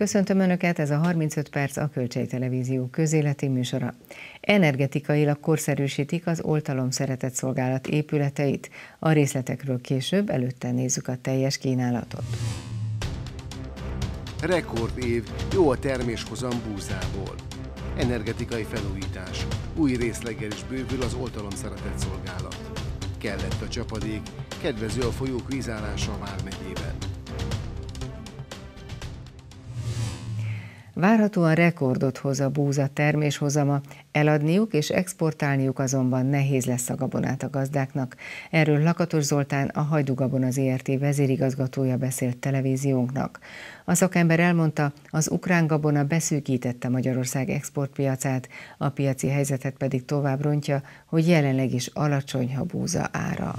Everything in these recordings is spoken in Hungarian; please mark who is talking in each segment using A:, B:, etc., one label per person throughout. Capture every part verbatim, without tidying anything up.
A: Köszöntöm Önöket, ez a harmincöt perc a Kölcsei Televízió közéleti műsora. Energetikailag korszerűsítik az Oltalom Szeretetszolgálat épületeit. A részletekről később, előtte nézzük a teljes kínálatot.
B: Rekordév, jó a terméshozam búzából. Energetikai felújítás, új részleggel is bővül az Oltalom Szeretetszolgálat. Kellett a csapadék, kedvező a folyók vízállása vármegyében.
A: Várhatóan rekordot hoz a búza terméshozama, eladniuk és exportálniuk azonban nehéz lesz a gabonát a gazdáknak. Erről Lakatos Zoltán, a Hajdú Gabona zé er té vezérigazgatója beszélt televíziónknak. A szakember elmondta, az ukrán gabona beszűkítette Magyarország exportpiacát, a piaci helyzetet pedig tovább rontja, hogy jelenleg is alacsony a búza ára.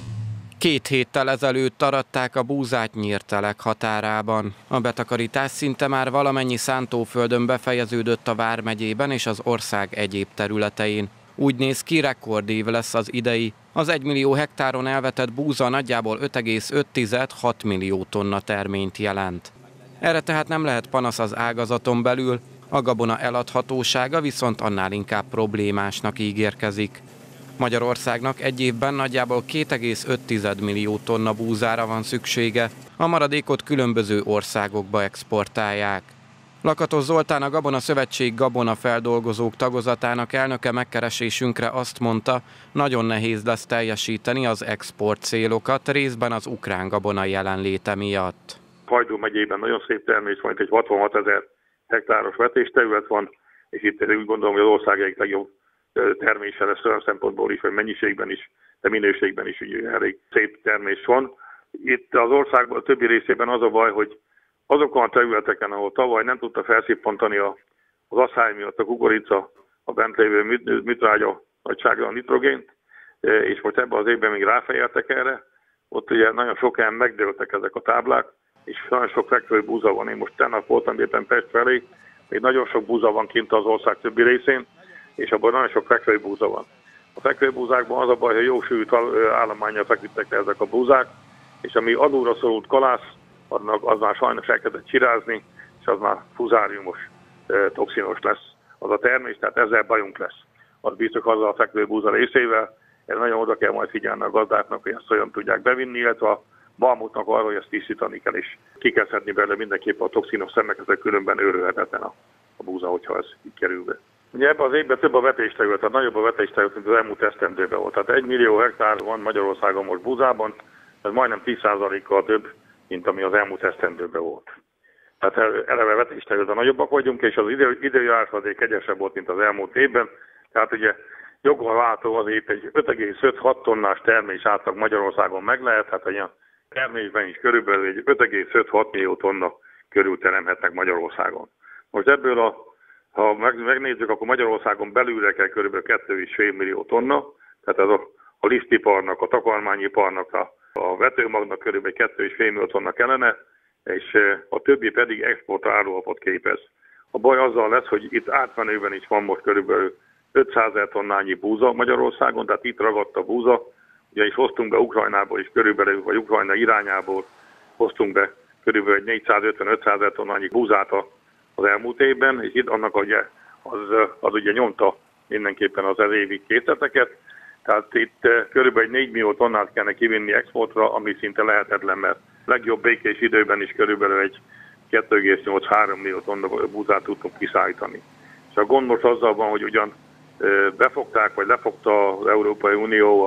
C: Két héttel ezelőtt aratták a búzát Nyírtelek határában. A betakarítás szinte már valamennyi szántóföldön befejeződött a vármegyében és az ország egyéb területein. Úgy néz ki, rekordév lesz az idei. Az egymillió hektáron elvetett búza nagyjából öt egész öt - hat millió tonna terményt jelent. Erre tehát nem lehet panasz az ágazaton belül, a gabona eladhatósága viszont annál inkább problémásnak ígérkezik. Magyarországnak egy évben nagyjából két egész öt millió tonna búzára van szüksége, a maradékot különböző országokba exportálják. Lakatos Zoltán, a Gabona Szövetség Gabona Feldolgozók tagozatának elnöke megkeresésünkre azt mondta, nagyon nehéz lesz teljesíteni az export célokat, részben az ukrán gabona jelenléte miatt.
D: Hajdú megyében nagyon szép termés van, egy hatvanhat-ezer hektáros vetésterület van, és itt úgy gondolom, hogy az ország egyik legjobb termése lesz olyan szempontból is, vagy mennyiségben is, de minőségben is ugye elég szép termés van. Itt az országban a többi részében az a baj, hogy azokon a területeken, ahol tavaly nem tudta felszippantani az asszály miatt a kukorica, a bent lévő műtrágya nagyságra a nitrogént, és most ebben az évben még ráfejeltek erre, ott ugye nagyon sok helyen megdőltek ezek a táblák, és nagyon sok fekvő búza van. Én most tegnap voltam éppen Pest felé, még nagyon sok búza van kint az ország többi részén, és abban nagyon sok fekvőbúza van. A fekvőbúzákban az a baj, hogy jó sűrűt állománnyal feküdtek le ezek a búzák, és ami adóra szorult kalász, az már sajnos elkezdett csirázni, és az már fuzáriumos, toxinos lesz az a termés, tehát ezzel bajunk lesz. Az biztos azzal a fekvőbúza részével, erre nagyon oda kell majd figyelni a gazdáknak, hogy ezt olyan tudják bevinni, illetve a balmutnak arra, hogy ezt tisztítani kell, és ki kell szedni belőle mindenképpen a toxinos szemeket, különben őrülhetetlen a, a búza, hogyha ez így kerül be. Ugye ebben az évben több a vetésterület, tehát nagyobb a vetésterület, mint az elmúlt esztendőben volt. Tehát egy millió hektár van Magyarországon most búzában, ez majdnem tíz százalékkal több, mint ami az elmúlt esztendőben volt. Tehát eleve vetésterületen nagyobbak vagyunk, és az idő, időjárás azért kegyesebb volt, mint az elmúlt évben. Tehát ugye joggal váltó azért egy öt egész öt - hat tonnás termés átlag Magyarországon meg lehet, hát a termésben is körülbelül egy öt egész öt - hat millió tonna körül teremhetnek Magyarországon. Most ebből a Ha megnézzük, akkor Magyarországon belülre kell kb. kettő egész öt millió tonna, tehát ez a, a lisztiparnak, a takarmányiparnak, a, a vetőmagnak kb. kettő egész öt millió tonna kellene, és a többi pedig exportálóapot képez. A baj azzal lesz, hogy itt átmenőben is van most kb. ötszázezer tonnányi búza Magyarországon, tehát itt ragadt a búza, ugyanis hoztunk be Ukrajnából is körülbelül, vagy Ukrajna irányából hoztunk be körülbelül egy négyszázötven - ötszázezer tonnányi búzát a az elmúlt évben, és itt annak ugye, az, az ugye nyomta mindenképpen az elévi készleteket, tehát itt körülbelül négy millió tonnát kellene kivinni exportra, ami szinte lehetetlen, mert legjobb békés időben is körülbelül egy kettő egész nyolc - három millió tonna búzát tudtunk kiszállítani. És a gond most azzal van, hogy ugyan befogták, vagy lefogta az Európai Unió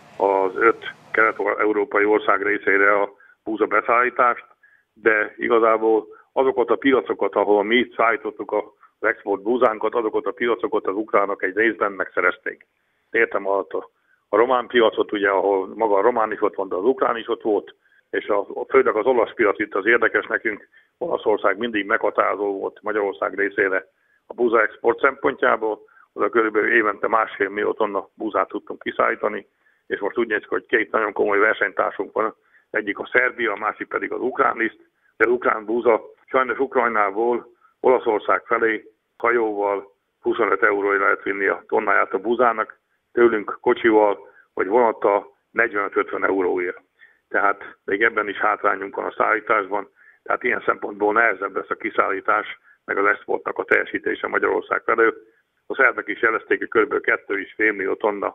D: az öt kelet-európai ország részére a búza beszállítást, de igazából azokat a piacokat, ahol mi szállítottuk az export búzánkat, azokat a piacokat az ukránok egy részben megszerezték. Értem alatt a, a román piacot, ugye, ahol maga a román is ott van, de az ukrán is ott volt, és a, a főleg az olasz piac itt az érdekes nekünk. Olaszország mindig meghatározó volt Magyarország részére a búza export szempontjából, oda körülbelül évente másfél millió tonna búzát tudtunk kiszállítani, és most úgy néz ki, hogy két nagyon komoly versenytársunk van, egyik a Szerbia, a másik pedig az ukrán liszt, de az ukrán búza sajnos Ukrajnából Olaszország felé hajóval huszonöt euróra lehet vinni a tonnáját a búzának, tőlünk kocsival vagy vonattal negyvenöt - ötven euróért. Tehát még ebben is hátrányunk van a szállításban, tehát ilyen szempontból nehezebb lesz a kiszállítás, meg az exportnak a teljesítése Magyarország felől. A szerbek is jelezték, hogy kb. kettő egész öt millió tonna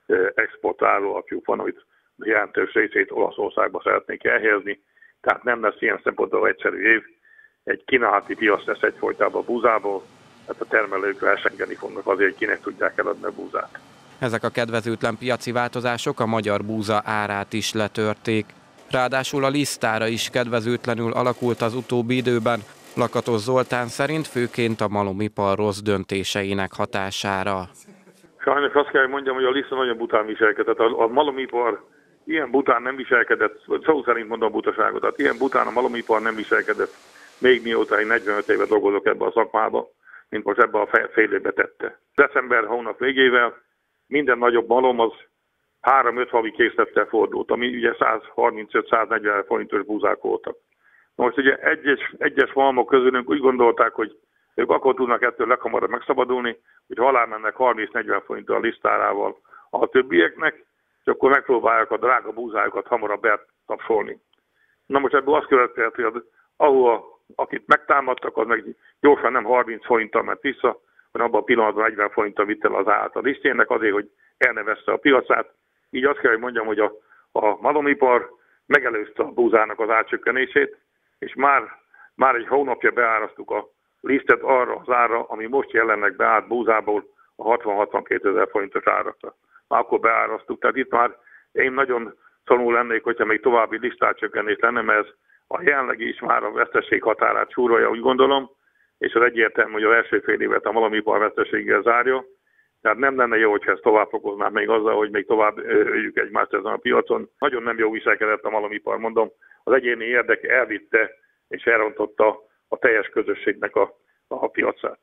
D: exportáló alapjuk van, amit jelentős részét Olaszországba szeretnék elhelyezni, tehát nem lesz ilyen szempontból egyszerű év. Egy kínálati piac lesz egyfolytában a búzából, tehát a termelők versengeni fognak azért, hogy kinek tudják eladni a búzát.
C: Ezek a kedvezőtlen piaci változások a magyar búza árát is letörték. Ráadásul a lisztára is kedvezőtlenül alakult az utóbbi időben. Lakatos Zoltán szerint főként a malomipar rossz döntéseinek hatására.
D: Sajnos azt kell, hogy mondjam, hogy a liszta nagyon bután viselkedett. A, a malomipar ilyen bután nem viselkedett, szó szerint mondom a butaságot, tehát ilyen bután a malomipar nem viselkedett, még mióta én negyvenöt éve dolgozok ebbe a szakmába, mint most ebbe a fél évbe tette. December hónap végével minden nagyobb malom az három-öt havi készlettel fordult, ami ugye száz harmincöt száz negyven forintos búzák voltak. Most ugye egyes, egyes malmok közülünk úgy gondolták, hogy ők akkor tudnak ettől leghamarabb megszabadulni, hogy ha alámennek harminc-negyven forinttal a lisztárával a többieknek, és akkor megpróbálják a drága búzájukat hamarabb eltapsolni. Na most ebből azt következett, hogy az, ahol akit megtámadtak, az meg gyorsan nem harminc forinttal ment vissza, hanem abban a pillanatban negyven forinttal vitt el az át a lisztjének azért, hogy elnevezte a piacát. Így azt kell, hogy mondjam, hogy a, a malomipar megelőzte a búzának az átcsökkenését, és már, már egy hónapja beárasztuk a lisztet arra az ára, ami most jelenleg beállt búzából a hatvan-hatvankét ezer forintos árakra. Már akkor beárasztuk, tehát itt már én nagyon szorul lennék, hogyha még további listátcsökkenés lenne, mert ez a jelenlegi is már a veszteség határát súrolja, úgy gondolom, és az egyértelmű, hogy az első fél évet a malomipar veszteséggel zárja. Tehát nem lenne jó, hogyha ezt tovább fokoznánk még azzal, hogy még tovább öljük egymást ezen a piacon. Nagyon nem jó viselkedett a malomipar, mondom. Az egyéni érdek elvitte és elrontotta a teljes közösségnek a, a piacát.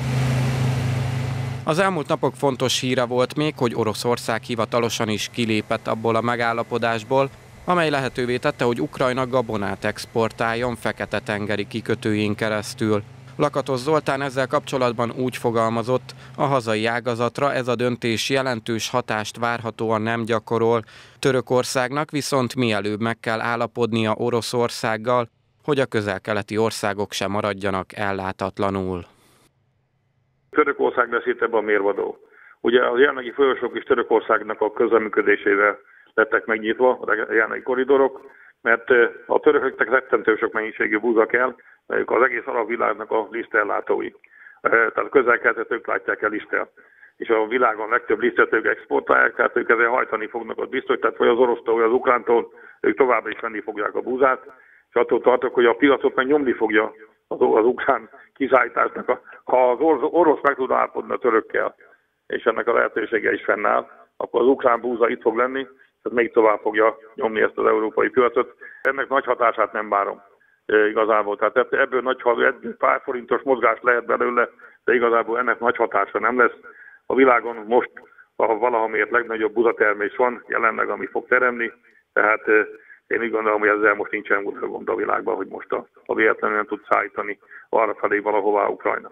C: Az elmúlt napok fontos híre volt még, hogy Oroszország hivatalosan is kilépett abból a megállapodásból, amely lehetővé tette, hogy Ukrajna gabonát exportáljon Fekete-tengeri kikötőjén keresztül. Lakatos Zoltán ezzel kapcsolatban úgy fogalmazott, a hazai ágazatra ez a döntés jelentős hatást várhatóan nem gyakorol, Törökországnak viszont mielőbb meg kell állapodnia Oroszországgal, hogy a közel-keleti országok sem maradjanak ellátatlanul.
D: Törökország lesz itt ebben a mérvadó. Ugye a jelenlegi folyosók is Törökországnak a közleműködésével lettek megnyitva, a jelenlegi koridorok, mert a törököknek rettentő sok mennyiségű búza kell, mert az egész arab világnak a lisztellátói. Tehát a közel-keletet ők látják el liszttel. És a világon legtöbb lisztet ők exportálják, tehát ők ezzel hajtani fognak ott biztos, tehát vagy az orosztól, vagy az ukrántól, ők továbbra is venni fogják a búzát, és attól tartok, hogy a piacot meg nyomni fogja az, az ukrán kiszállításnak. A, ha az orosz meg tud állapodni a törökkel, és ennek a lehetősége is fennáll, akkor az ukrán búza itt fog lenni, tehát még tovább fogja nyomni ezt az európai piacot. Ennek nagy hatását nem várom e, igazából. Tehát ebből nagy ebből pár forintos mozgás lehet belőle, de igazából ennek nagy hatása nem lesz. A világon most a valaha miért legnagyobb búzatermés van jelenleg, ami fog teremni, tehát e, én úgy gondolom, hogy ezzel most nincsen gond a világban, hogy most a, a véletlenül nem tud szállítani arra felé valahová Ukrajna.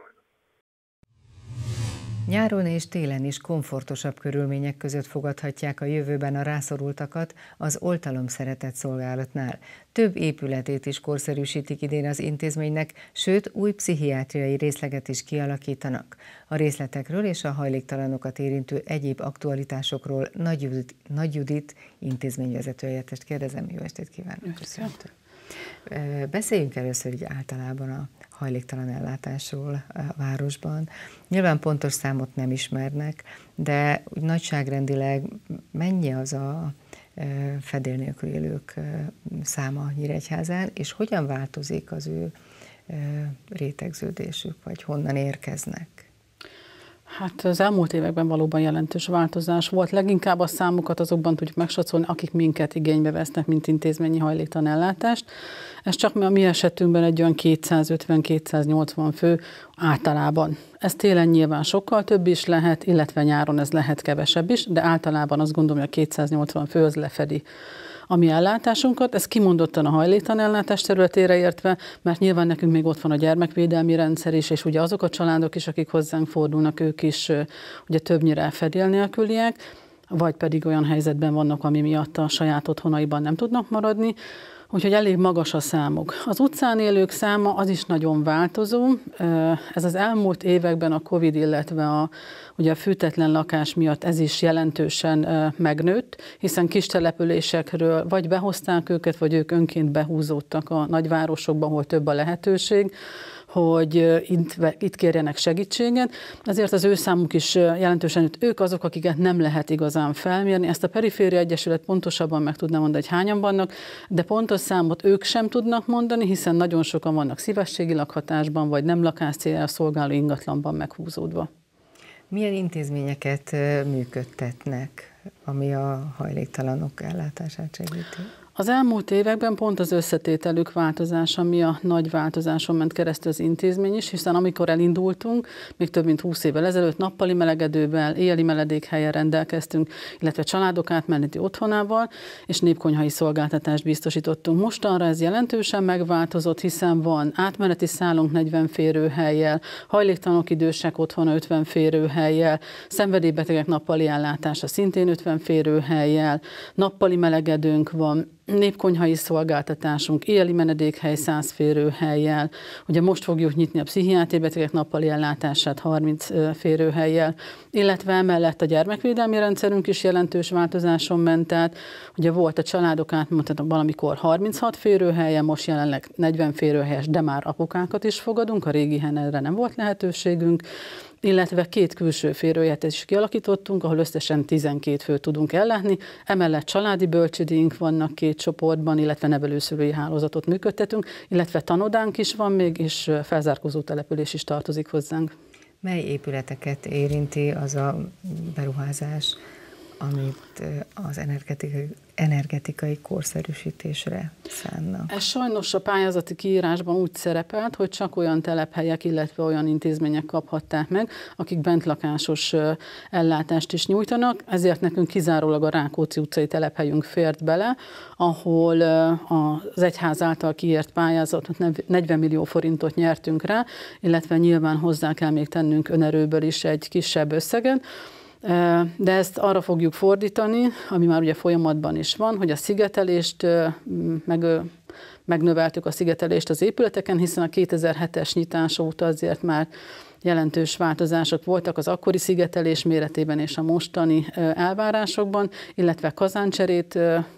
A: Nyáron és télen is komfortosabb körülmények között fogadhatják a jövőben a rászorultakat az Oltalom Szeretett Szolgálatnál. Több épületét is korszerűsítik idén az intézménynek, sőt új pszichiátriai részleget is kialakítanak. A részletekről és a hajléktalanokat érintő egyéb aktualitásokról Nagy Judit, Nagy Judit intézményvezető helyettest kérdezem. Jó estét kívánok! Köszönöm. Beszéljünk először így általában a hajléktalan ellátásról a városban. Nyilván pontos számot nem ismernek, de úgy nagyságrendileg mennyi az a fedél nélkül élők száma Nyíregyházán, és hogyan változik az ő rétegződésük, vagy honnan érkeznek?
E: Hát az elmúlt években valóban jelentős változás volt. Leginkább a számokat azokban tudjuk megsatszolni, akik minket igénybe vesznek, mint intézményi hajléktalan ellátást. Ez csak a mi esetünkben egy olyan kétszázötven-kétszáznyolcvan fő általában. Ez télen nyilván sokkal több is lehet, illetve nyáron ez lehet kevesebb is, de általában azt gondolom, hogy a kétszáznyolcvan fő az lefedi a mi ellátásunkat. Ez kimondottan a hajléktalan ellátás területére értve, mert nyilván nekünk még ott van a gyermekvédelmi rendszer is, és ugye azok a családok is, akik hozzánk fordulnak, ők is ugye többnyire fedél nélküliek, vagy pedig olyan helyzetben vannak, ami miatt a saját otthonaiban nem tudnak maradni. Úgyhogy elég magas a számuk. Az utcán élők száma az is nagyon változó. Ez az elmúlt években a Covid, illetve a, ugye a fűtetlen lakás miatt ez is jelentősen megnőtt, hiszen kis településekről vagy behozták őket, vagy ők önként behúzódtak a nagyvárosokba, ahol több a lehetőség, hogy itt, itt kérjenek segítséget. Ezért az ő számuk is jelentősen nőtt. Ők azok, akiket nem lehet igazán felmérni. Ezt a Periféria Egyesület pontosabban meg tudná mondani, hogy hányan vannak, de pontos számot ők sem tudnak mondani, hiszen nagyon sokan vannak szívességi lakhatásban, vagy nem lakáscéljára szolgáló ingatlanban meghúzódva.
A: Milyen intézményeket működtetnek, ami a hajléktalanok ellátását segíti?
E: Az elmúlt években pont az összetételük változása, ami a nagy változáson ment keresztül az intézmény is, hiszen amikor elindultunk, még több mint húsz évvel ezelőtt nappali melegedővel, éjjeli meledékhelyen rendelkeztünk, illetve családok átmeneti otthonával, és népkonyhai szolgáltatást biztosítottunk. Mostanra ez jelentősen megváltozott, hiszen van átmeneti szállónk negyven férőhellyel, hajléktalanok idősek otthona ötven férőhellyel, szenvedélybetegek nappali ellátása szintén ötven férőhellyel, nappali melegedőnk van, népkonyhai szolgáltatásunk, éjjeli menedékhely száz férőhellyel, ugye most fogjuk nyitni a pszichiátriai betegek nappali ellátását harminc férőhellyel, illetve emellett a gyermekvédelmi rendszerünk is jelentős változáson ment át. Ugye volt a családok átmutatom valamikor harminchat férőhelyen, most jelenleg negyven férőhelyes, de már apukákat is fogadunk, a régihen erre nem volt lehetőségünk, illetve két külső férőhelyet is kialakítottunk, ahol összesen tizenkét főt tudunk ellátni. Emellett családi bölcsődénk vannak két csoportban, illetve nevelőszülői hálózatot működtetünk, illetve tanodánk is van még, és felzárkózó település is tartozik hozzánk.
A: Mely épületeket érinti az a beruházás, amit az energetikai, energetikai korszerűsítésre szánnak?
E: Ez sajnos a pályázati kiírásban úgy szerepelt, hogy csak olyan telephelyek, illetve olyan intézmények kaphatták meg, akik bentlakásos ellátást is nyújtanak, ezért nekünk kizárólag a Rákóczi utcai telephelyünk fért bele, ahol az egyház által kiírt pályázatot negyven millió forintot nyertünk rá, illetve nyilván hozzá kell még tennünk önerőből is egy kisebb összeget. De ezt arra fogjuk fordítani, ami már ugye folyamatban is van, hogy a szigetelést, meg, megnöveltük a szigetelést az épületeken, hiszen a kétezer-hetes nyitás óta azért már jelentős változások voltak az akkori szigetelés méretében és a mostani elvárásokban, illetve kazáncserét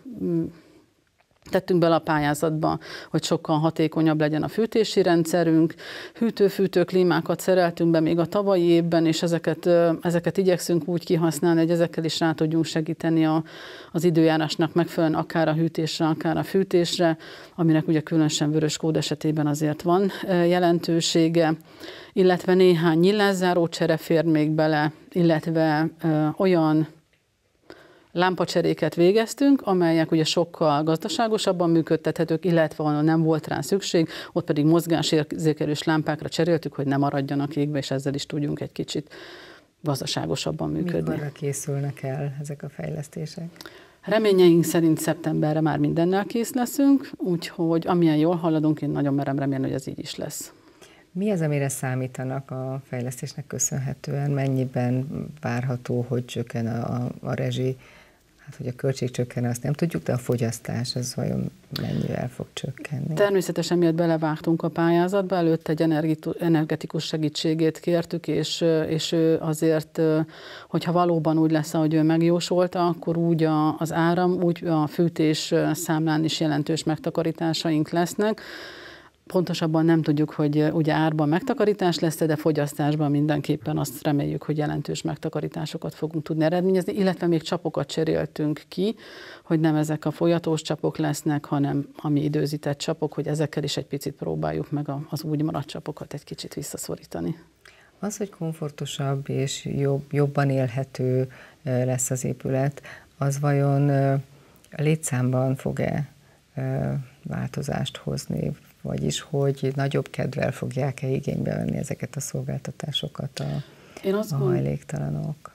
E: tettünk bele a pályázatba, hogy sokkal hatékonyabb legyen a fűtési rendszerünk. Hűtő-fűtő klímákat szereltünk be még a tavalyi évben, és ezeket, ezeket igyekszünk úgy kihasználni, hogy ezekkel is rá tudjunk segíteni a, az időjárásnak megfelelően akár a hűtésre, akár a fűtésre, aminek ugye különösen Vöröskód esetében azért van jelentősége, illetve néhány nyilászáró csere fér még bele, illetve ö, olyan lámpacseréket végeztünk, amelyek ugye sokkal gazdaságosabban működtethetők, illetve ahol nem volt rá szükség, ott pedig mozgásérzékelős lámpákra cseréltük, hogy ne maradjanak égbe, és ezzel is tudjunk egy kicsit gazdaságosabban működni.
A: Mikorra készülnek el ezek a fejlesztések?
E: Reményeink szerint szeptemberre már mindennel kész leszünk, úgyhogy amilyen jól haladunk, én nagyon merem remélni, hogy ez így is lesz.
A: Mi az, amire számítanak a fejlesztésnek köszönhetően? Mennyiben várható, hogy csökken a, a rezsi? Hát, hogy a költség csökken, azt nem tudjuk, de a fogyasztás az vajon mennyivel fog csökkenni?
E: Természetesen miatt belevágtunk a pályázatba, előtte egy energetikus segítségét kértük, és, és ő azért, hogyha valóban úgy lesz, ahogy ő megjósolta, akkor úgy a, az áram, úgy a fűtés számlán is jelentős megtakarításaink lesznek. Pontosabban nem tudjuk, hogy ugye árban megtakarítás lesz, de fogyasztásban mindenképpen azt reméljük, hogy jelentős megtakarításokat fogunk tudni eredményezni, illetve még csapokat cseréltünk ki, hogy nem ezek a folyatós csapok lesznek, hanem a mi időzített csapok, hogy ezekkel is egy picit próbáljuk meg az úgy maradt csapokat egy kicsit visszaszorítani.
A: Az, hogy komfortosabb és jobb, jobban élhető lesz az épület, az vajon létszámban fog-e változást hozni, vagyis hogy nagyobb kedvel fogják-e igénybe venni ezeket a szolgáltatásokat a,
E: Én azt
A: a hajléktalanok?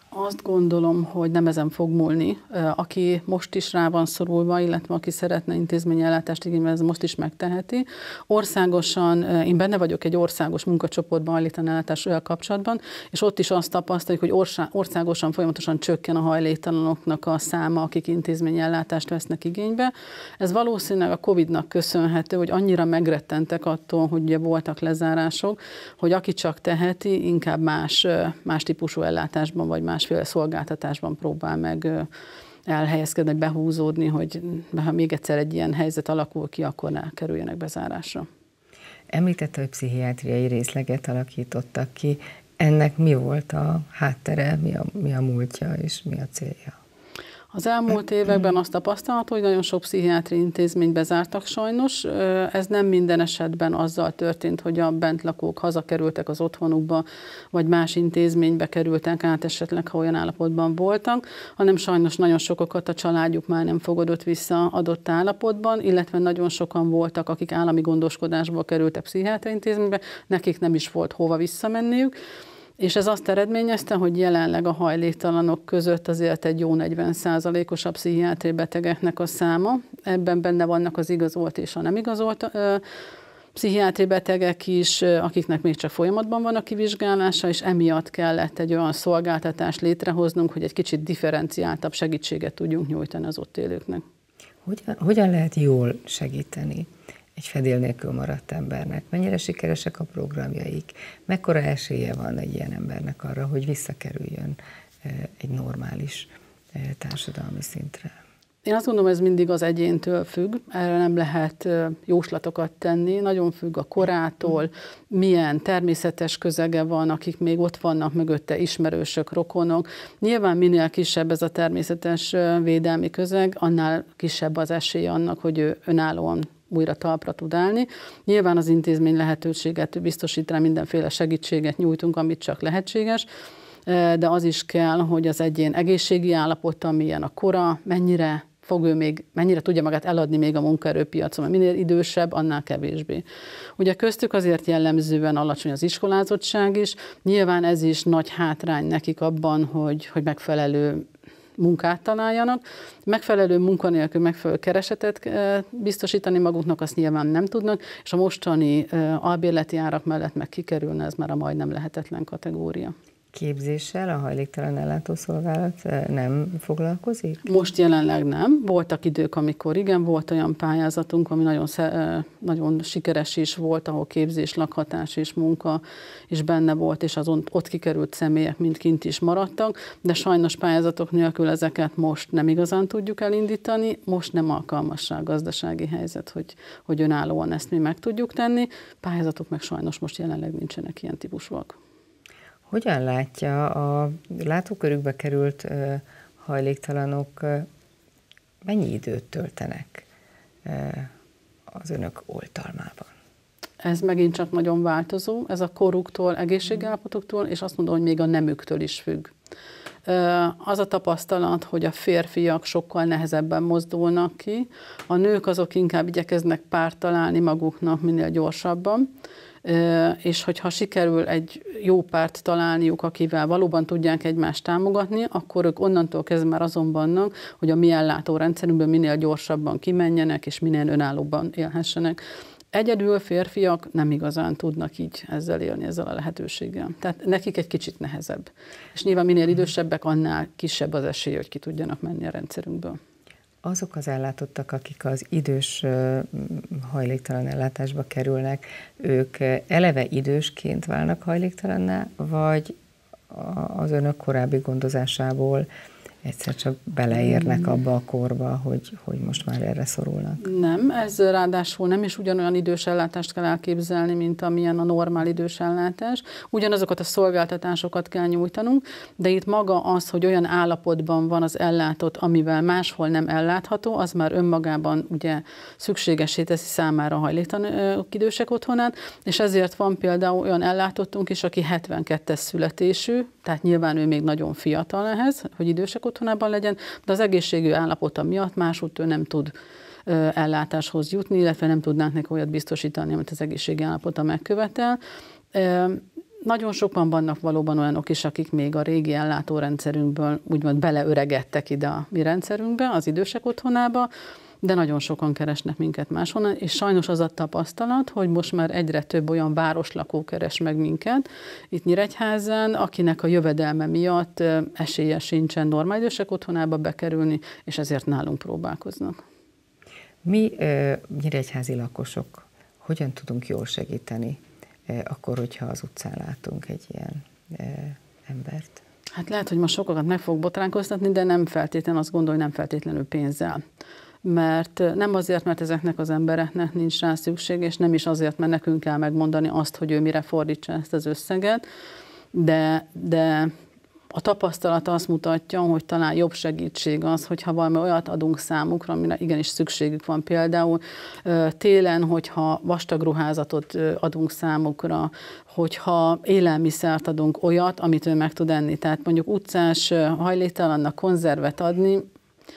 E: Azt gondolom, hogy nem ezen fog múlni. Aki most is rá van szorulva, illetve aki szeretne intézményi ellátást igénybe, ez most is megteheti. Országosan, én benne vagyok egy országos munkacsoportban hajléktalan ellátással kapcsolatban, és ott is azt tapasztaljuk, hogy országosan folyamatosan csökken a hajléktalanoknak a száma, akik intézményi ellátást vesznek igénybe. Ez valószínűleg a Covidnak köszönhető, hogy annyira megrettentek attól, hogy ugye voltak lezárások, hogy aki csak teheti, inkább más, más típusú ellátásban vagy másféle szolgáltatásban próbál meg elhelyezkedni, behúzódni, hogy ha még egyszer egy ilyen helyzet alakul ki, akkor ne kerüljenek bezárásra.
A: Említette, hogy pszichiátriai részleget alakítottak ki. Ennek mi volt a háttere, mi a, mi a múltja és mi a célja?
E: Az elmúlt években azt tapasztalható, hogy nagyon sok pszichiátriai intézményt bezártak sajnos. Ez nem minden esetben azzal történt, hogy a bentlakók hazakerültek az otthonukba, vagy más intézménybe kerültek át esetleg, ha olyan állapotban voltak, hanem sajnos nagyon sokakat a családjuk már nem fogadott vissza adott állapotban, illetve nagyon sokan voltak, akik állami gondoskodásból kerültek pszichiátriai intézménybe, nekik nem is volt hova visszamenniük. És ez azt eredményezte, hogy jelenleg a hajléktalanok között azért egy jó negyven százalékos a pszichiátriai betegeknek a száma. Ebben benne vannak az igazolt és a nem igazolt ö, pszichiátriai betegek is, akiknek még csak folyamatban van a kivizsgálása, és emiatt kellett egy olyan szolgáltatást létrehoznunk, hogy egy kicsit differenciáltabb segítséget tudjunk nyújtani az ott élőknek.
A: Hogyan, hogyan lehet jól segíteni egy fedél nélkül maradt embernek? Mennyire sikeresek a programjaik? Mekkora esélye van egy ilyen embernek arra, hogy visszakerüljön egy normális társadalmi szintre?
E: Én azt gondolom, ez mindig az egyéntől függ, erre nem lehet jóslatokat tenni, nagyon függ a korától, milyen természetes közege van, akik még ott vannak mögötte, ismerősök, rokonok. Nyilván minél kisebb ez a természetes védelmi közeg, annál kisebb az esély annak, hogy ő önállóan újra talpra tud állni. Nyilván az intézmény lehetőséget biztosít rá, mindenféle segítséget nyújtunk, amit csak lehetséges, de az is kell, hogy az egyén egészségi állapota, milyen a kora, mennyire fog ő még, mennyire tudja magát eladni még a munkaerőpiacon, mert minél idősebb, annál kevésbé. Ugye köztük azért jellemzően alacsony az iskolázottság is, nyilván ez is nagy hátrány nekik abban, hogy, hogy megfelelő munkát találjanak. Megfelelő munkanélkül megfelelő keresetet biztosítani maguknak, azt nyilván nem tudnak, és a mostani albérleti árak mellett meg kikerülne, ez már a majdnem lehetetlen kategória.
A: Képzéssel a hajléktalan ellátószolgálat nem foglalkozik?
E: Most jelenleg nem. Voltak idők, amikor igen, volt olyan pályázatunk, ami nagyon, nagyon sikeres is volt, ahol képzés, lakhatás és munka is benne volt, és azon ott kikerült személyek mind kint is maradtak, de sajnos pályázatok nélkül ezeket most nem igazán tudjuk elindítani, most nem alkalmas rá a gazdasági helyzet, hogy, hogy önállóan ezt mi meg tudjuk tenni. Pályázatok meg sajnos most jelenleg nincsenek ilyen típusúak.
A: Hogyan látja a látókörükbe került uh, hajléktalanok, uh, mennyi időt töltenek uh, az önök oltalmában?
E: Ez megint csak nagyon változó, ez a koruktól, egészségállapotoktól, és azt mondom, hogy még a nemüktől is függ. Uh, az a tapasztalat, hogy a férfiak sokkal nehezebben mozdulnak ki, a nők azok inkább igyekeznek párt találni maguknak minél gyorsabban, és hogyha sikerül egy jó párt találniuk, akivel valóban tudják egymást támogatni, akkor ők onnantól kezdve már azon vannak, hogy a mi ellátórendszerünkből minél gyorsabban kimenjenek, és minél önállóbban élhessenek. Egyedül férfiak nem igazán tudnak így ezzel élni, ezzel a lehetőséggel. Tehát nekik egy kicsit nehezebb. És nyilván minél idősebbek, annál kisebb az esély, hogy ki tudjanak menni a rendszerünkből.
A: Azok az ellátottak, akik az idős hajléktalan ellátásba kerülnek, ők eleve idősként válnak hajléktalanná, vagy az önök korábbi gondozásából egyszer csak beleérnek abba a korba, hogy, hogy most már erre szorulnak?
E: Nem, ez ráadásul nem is ugyanolyan idős ellátást kell elképzelni, mint amilyen a normál idős ellátás. Ugyanazokat a szolgáltatásokat kell nyújtanunk, de itt maga az, hogy olyan állapotban van az ellátott, amivel máshol nem ellátható, az már önmagában ugye szükségessé teszi számára a hajléktalan idősek otthonát, és ezért van például olyan ellátottunk is, aki hetvenkettes születésű, tehát nyilván ő még nagyon fiatal ehhez, hogy idősek otthonában legyen, de az egészségű állapota miatt másútt ő nem tud ö, ellátáshoz jutni, illetve nem tudnánk neki olyat biztosítani, amit az egészségi állapota megkövetel. Ö, Nagyon sokan vannak valóban olyanok is, akik még a régi ellátórendszerünkből úgymond beleöregedtek ide a mi rendszerünkbe, az idősek otthonába, de nagyon sokan keresnek minket máshonnan, és sajnos az a tapasztalat, hogy most már egyre több olyan városlakó keres meg minket itt Nyíregyházán, akinek a jövedelme miatt esélye sincsen normál idősek otthonába bekerülni, és ezért nálunk próbálkoznak.
A: Mi nyíregyházi lakosok hogyan tudunk jól segíteni, akkor, hogyha az utcán látunk egy ilyen embert?
E: Hát lehet, hogy ma sokakat meg fog botránkoztatni, de nem feltétlenül, azt gondolom, hogy nem feltétlenül pénzzel. Mert nem azért, mert ezeknek az embereknek nincs rá szükség, és nem is azért, mert nekünk kell megmondani azt, hogy ő mire fordítsa ezt az összeget, de, de a tapasztalat azt mutatja, hogy talán jobb segítség az, hogyha valami olyat adunk számukra, amire igenis szükségük van. Például télen, hogyha vastag ruházatot adunk számukra, hogyha élelmiszert adunk olyat, amit ő meg tud enni. Tehát mondjuk utcás hajléktalannak konzervet adni,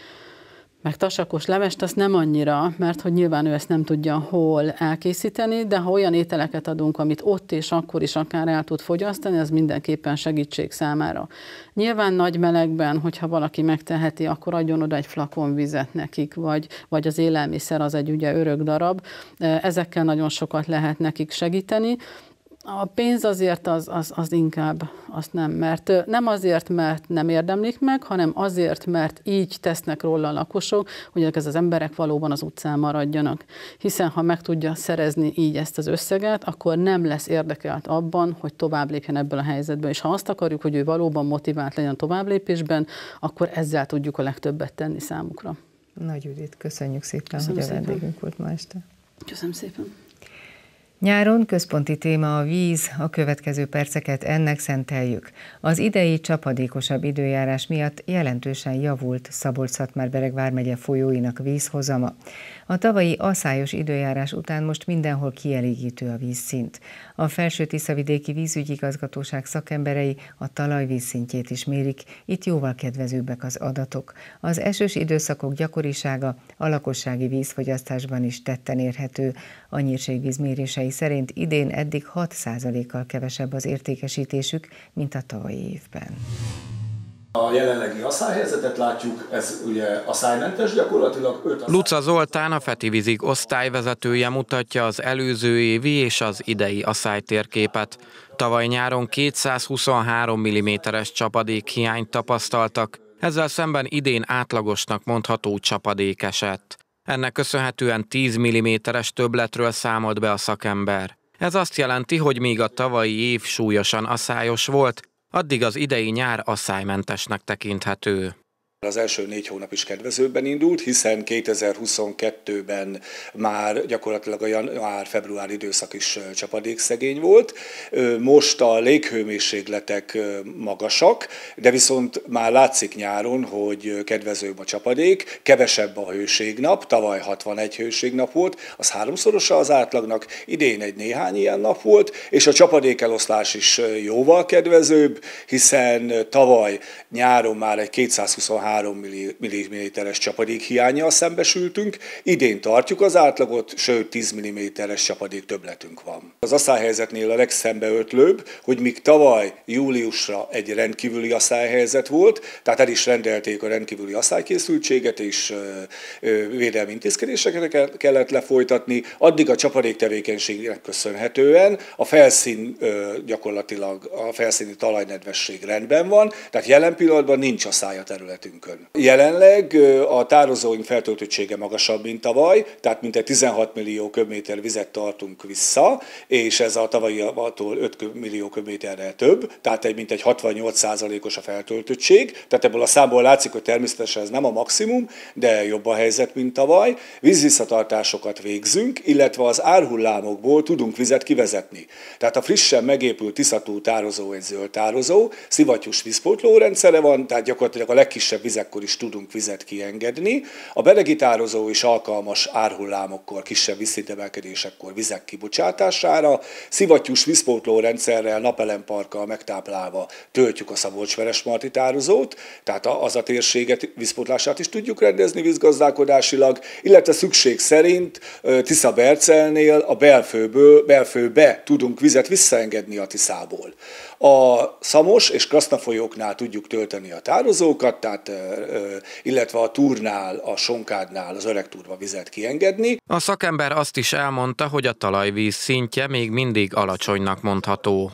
E: meg tasakos levest, azt nem annyira, mert hogy nyilván ő ezt nem tudja hol elkészíteni, de ha olyan ételeket adunk, amit ott és akkor is akár el tud fogyasztani, az mindenképpen segítség számára. Nyilván nagy melegben, hogyha valaki megteheti, akkor adjon oda egy flakon vizet nekik, vagy, vagy az élelmiszer az egy ugye örök darab. Ezekkel nagyon sokat lehet nekik segíteni. A pénz azért az, az, az inkább azt nem, mert nem azért, mert nem érdemlik meg, hanem azért, mert így tesznek róla a lakosok, hogy ezek az emberek valóban az utcán maradjanak. Hiszen ha meg tudja szerezni így ezt az összeget, akkor nem lesz érdekelt abban, hogy tovább lépjen ebből a helyzetből. És ha azt akarjuk, hogy ő valóban motivált legyen a továbblépésben, akkor ezzel tudjuk a legtöbbet tenni számukra.
A: Nagy Judit, köszönjük szépen,
E: Köszönöm
A: hogy a
E: szépen.
A: vendégünk volt ma este.
E: Köszönöm szépen.
A: Nyáron központi téma a víz, a következő perceket ennek szenteljük. Az idei csapadékosabb időjárás miatt jelentősen javult Szabolcs-Szatmár-Bereg vármegye folyóinak vízhozama. A tavalyi aszályos időjárás után most mindenhol kielégítő a vízszint. A Felső-Tiszavidéki Vízügyi Igazgatóság szakemberei a talajvíz szintjét is mérik, itt jóval kedvezőbbek az adatok. Az esős időszakok gyakorisága a lakossági vízfogyasztásban is tetten érhető. A nyírségvíz mérései szerint idén eddig hat százalékkal kevesebb az értékesítésük, mint a tavalyi évben.
F: A jelenlegi aszályhelyzetet látjuk, ez ugye aszálymentes gyakorlatilag. öt asszály...
C: Luca Zoltán, a Fetivízig osztályvezetője mutatja az előző évi és az idei aszálytérképet. Tavaly nyáron kétszázhuszonhárom milliméteres csapadékhiányt tapasztaltak, ezzel szemben idén átlagosnak mondható csapadék esett. Ennek köszönhetően tíz milliméteres többletről számolt be a szakember. Ez azt jelenti, hogy míg a tavalyi év súlyosan aszályos volt, addig az idei nyár aszálymentesnek tekinthető.
F: Az első négy hónap is kedvezőbben indult, hiszen kétezer-huszonkettőben már gyakorlatilag a január-február időszak is csapadékszegény volt. Most a léghőmérsékletek magasak, de viszont már látszik nyáron, hogy kedvezőbb a csapadék, kevesebb a hőségnap, tavaly hatvanegy hőségnap volt, az háromszorosa az átlagnak, idén egy néhány ilyen nap volt, és a csapadékeloszlás is jóval kedvezőbb, hiszen tavaly nyáron már egy kétszázhuszonhárom milliméteres csapadék hiánnyal szembesültünk, idén tartjuk az átlagot, sőt tíz milliméteres csapadék többletünk van. Az aszályhelyzetnél a legszembeötlőbb, hogy míg tavaly júliusra egy rendkívüli aszályhelyzet volt, tehát el is rendelték a rendkívüli aszálykészültséget, és védelmi intézkedéseket kellett lefolytatni, addig a csapadék tevékenységnek köszönhetően a felszín gyakorlatilag a felszíni talajnedvesség rendben van, tehát jelen pillanatban nincs aszály a területünk. Jelenleg a tározóink feltöltöttsége magasabb, mint tavaly, tehát mintegy tizenhat millió köbméter vizet tartunk vissza, és ez a tavalyitól öt millió köbméterrel több, tehát egy mintegy hatvannyolc százalékos a feltöltöttség, tehát ebből a számból látszik, hogy természetesen ez nem a maximum, de jobb a helyzet, mint tavaly. Vízvisszatartásokat végzünk, illetve az árhullámokból tudunk vizet kivezetni. Tehát a frissen megépült Tiszató tározó egy zöld tározó, szivattyús vízpótló rendszere van, tehát gyakorlatilag a legkisebb vizekkor is tudunk vizet kiengedni. A belegitározó is alkalmas árhullámokkor, kisebb vízszintemelkedésekor vizek kibocsátására. Szivattyús vízpótló rendszerrel, napelemparkkal megtáplálva töltjük a Szabolcs-Veresmarty tározót, tehát az a térséget, vízpótlását is tudjuk rendezni vízgazdálkodásilag, illetve szükség szerint Tisza-Bercelnél a belfőből, belfőbe tudunk vizet visszaengedni a Tiszából. A Szamos és Kraszna folyóknál tudjuk tölteni a tározókat, tehát, illetve a Túrnál, a Sonkádnál az Öreg Turba vizet kiengedni.
C: A szakember azt is elmondta, hogy a talajvíz szintje még mindig alacsonynak mondható.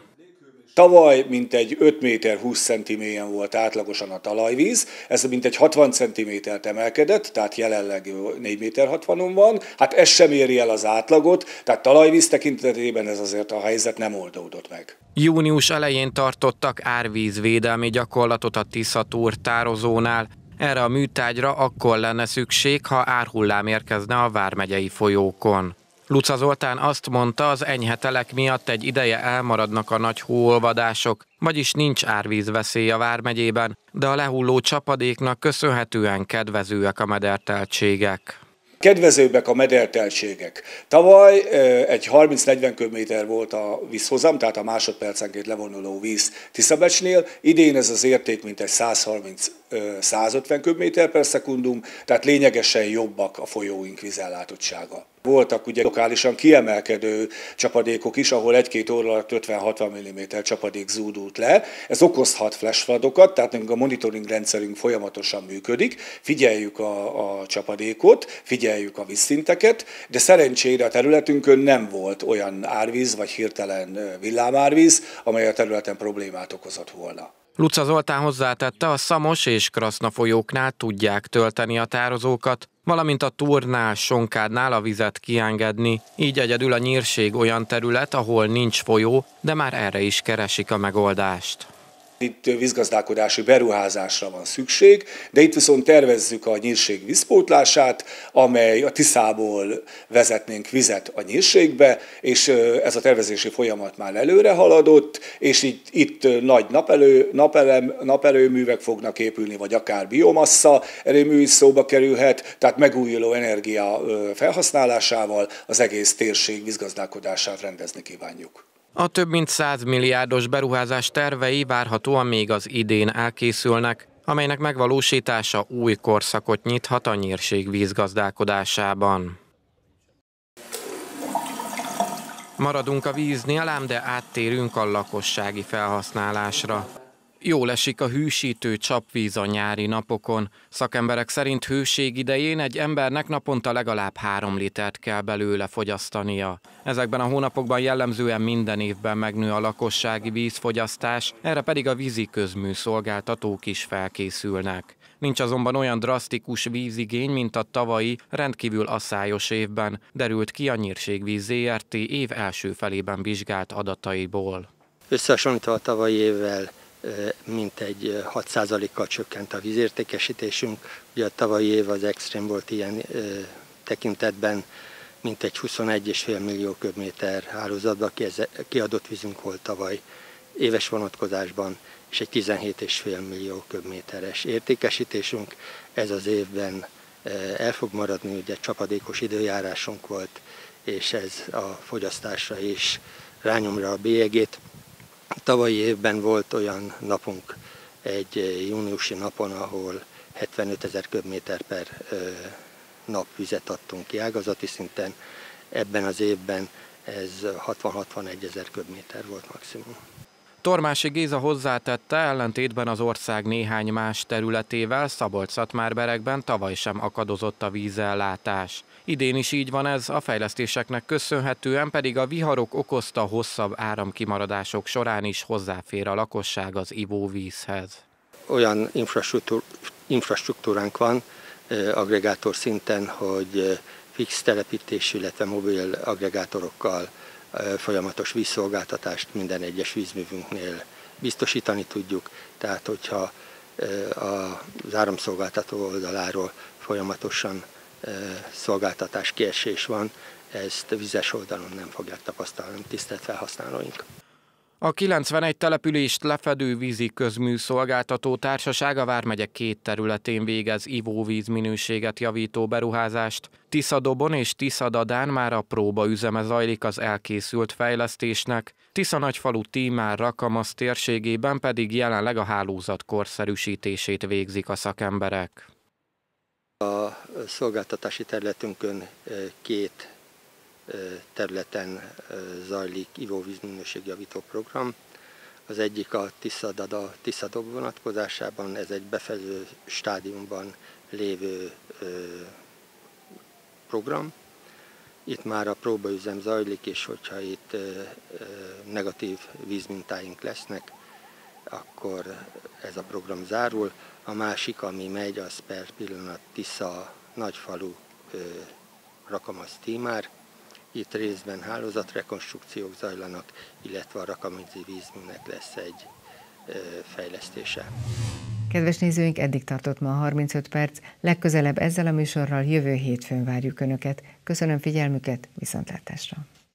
F: Tavaly mintegy öt méter húsz centi mélyen volt átlagosan a talajvíz, ez mintegy hatvan centimétert emelkedett, tehát jelenleg négy méter hatvanon van. Hát ez sem éri el az átlagot, tehát talajvíz tekintetében ez azért a helyzet nem oldódott meg.
C: Június elején tartottak árvízvédelmi gyakorlatot a Tisza-Túr tározónál. Erre a műtárgyra akkor lenne szükség, ha árhullám érkezne a vármegyei folyókon. Luca Zoltán azt mondta, az enyhe telek miatt egy ideje elmaradnak a nagy hóolvadások, vagyis nincs árvízveszély a vármegyében, de a lehulló csapadéknak köszönhetően kedvezőek a mederteltségek.
F: Kedvezőbbek a mederteltségek. Tavaly egy harminc-negyven köbméter volt a vízhozam, tehát a másodpercenként levonuló víz Tiszabecsnél. Idén ez az érték mintegy száz harminc-százötven köbméter per szekundum, tehát lényegesen jobbak a folyóink vízellátottsága. Voltak ugye lokálisan kiemelkedő csapadékok is, ahol egy-két óra alatt ötven-hatvan milliméter csapadék zúdult le. Ez okozhat flash floodokat, tehát a monitoring rendszerünk folyamatosan működik, figyeljük a, a csapadékot, figyeljük a vízszinteket, de szerencsére a területünkön nem volt olyan árvíz vagy hirtelen villámárvíz, amely a területen problémát okozott volna.
C: Luca Zoltán hozzátette, a Szamos és Kraszna folyóknál tudják tölteni a tározókat, valamint a Túrnál, Sonkádnál a vizet kiengedni, így egyedül a Nyírség olyan terület, ahol nincs folyó, de már erre is keresik a megoldást.
F: Itt vízgazdálkodási beruházásra van szükség, de itt viszont tervezzük a Nyírség vízpótlását, amely a Tiszából vezetnénk vizet a Nyírségbe, és ez a tervezési folyamat már előre haladott, és itt, itt nagy napelő, napelem, naperőművek fognak épülni, vagy akár biomassa erőmű is szóba kerülhet, tehát megújuló energia felhasználásával az egész térség vízgazdálkodását rendezni kívánjuk.
C: A több mint száz milliárdos beruházás tervei várhatóan még az idén elkészülnek, amelynek megvalósítása új korszakot nyithat a Nyírség vízgazdálkodásában. Maradunk a víznél, ám de áttérünk a lakossági felhasználásra. Jól esik a hűsítő csapvíz a nyári napokon. Szakemberek szerint hőség idején egy embernek naponta legalább három litert kell belőle fogyasztania. Ezekben a hónapokban jellemzően minden évben megnő a lakossági vízfogyasztás, erre pedig a vízi közműszolgáltatók is felkészülnek. Nincs azonban olyan drasztikus vízigény, mint a tavalyi, rendkívül asszályos évben, derült ki a Nyírségvíz zé er té év első felében vizsgált adataiból.
G: Összehasonlítva a tavalyi évvel mintegy hat százalékkal csökkent a vízértékesítésünk. Ugye a tavalyi év az extrém volt ilyen tekintetben, mintegy huszonegy egész öt millió köbméter hálózatba kiadott vízünk volt tavaly éves vonatkozásban, és egy tizenhét egész öt millió köbméteres értékesítésünk. Ez az évben el fog maradni, ugye csapadékos időjárásunk volt, és ez a fogyasztásra is rányomra a bélyegét. Tavalyi évben volt olyan napunk, egy júniusi napon, ahol hetvenöt ezer köbméter per nap vizet adtunk ki ágazati szinten. Ebben az évben ez hatvan-hatvanegy ezer köbméter volt maximum.
C: Tormási Géza hozzátette, ellentétben az ország néhány más területével, Szabolcs-Szatmár-Berekben tavaly sem akadozott a vízellátás. Idén is így van ez, a fejlesztéseknek köszönhetően pedig a viharok okozta hosszabb áramkimaradások során is hozzáfér a lakosság az ivóvízhez.
G: Olyan infrastruktúr, infrastruktúránk van aggregátor szinten, hogy fix telepítésű, illetve mobil aggregátorokkal folyamatos vízszolgáltatást minden egyes vízművünknél biztosítani tudjuk. Tehát, hogyha az áramszolgáltató oldaláról folyamatosan szolgáltatás kiesés van, ezt vizes oldalon nem fogják tapasztalni tisztelt felhasználóink.
C: A kilencvenegy települést lefedő vízi közműszolgáltató társaság a vármegye két területén végez ivóvízminőséget javító beruházást. Tiszadobon és Tiszadadán már a próbaüzeme zajlik az elkészült fejlesztésnek, Tiszanagyfalu Tímár Rakamasz térségében pedig jelenleg a hálózat korszerűsítését végzik a szakemberek.
G: A szolgáltatási területünkön két területen zajlik ivóvízminőségjavító program. Az egyik a Tiszadada Tiszadob vonatkozásában, ez egy befejező stádiumban lévő program. Itt már a próbaüzem zajlik, és hogyha itt negatív vízmintáink lesznek, akkor ez a program zárul. A másik, ami megy, az per pillanat Tisza Nagyfalu Rakamasz Tímár. Itt részben hálózatrekonstrukciók zajlanak, illetve a Rakamizi vízműnek lesz egy fejlesztése.
A: Kedves nézőink, eddig tartott ma a harmincöt perc, legközelebb ezzel a műsorral jövő hétfőn várjuk Önöket. Köszönöm figyelmüket, viszontlátásra!